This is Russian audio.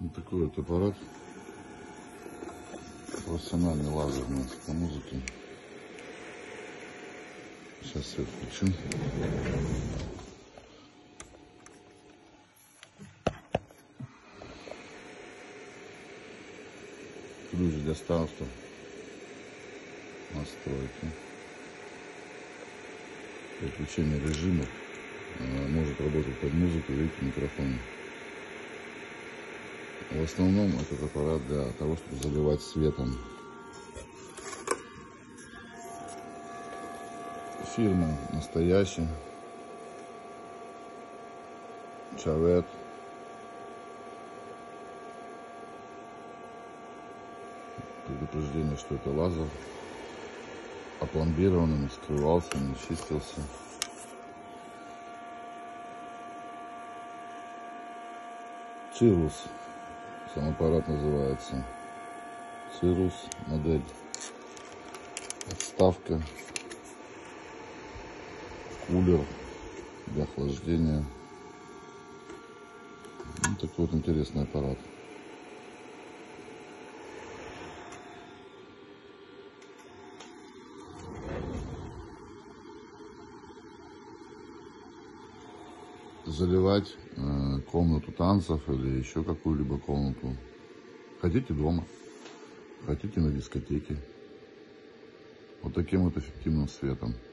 Вот такой вот аппарат. Профессиональный лазерный по музыке. Сейчас свет включу. Ключ для старта. Настройки. Переключение режимов. Может работать под музыку, видите, микрофон. В основном этот аппарат для того, чтобы заливать светом. Фирма настоящая. Чавет. Предупреждение, что это лазер. Опломбированный, не скрывался, не чистился. Цирус. Сам аппарат называется Цирус. Модель. Подставка. Кулер для охлаждения. Вот такой вот интересный аппарат. Заливать комнату танцев или еще какую-либо комнату. Хотите дома, хотите на дискотеке. Вот таким вот эффективным светом.